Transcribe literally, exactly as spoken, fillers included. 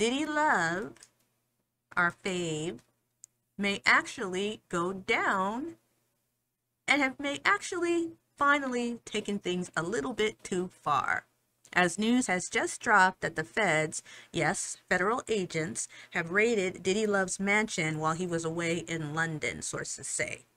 Diddy Love, our fave, may actually go down and have may actually finally taken things a little bit too far, as news has just dropped that the feds, yes, federal agents, have raided Diddy Love's mansion while he was away in London, sources say.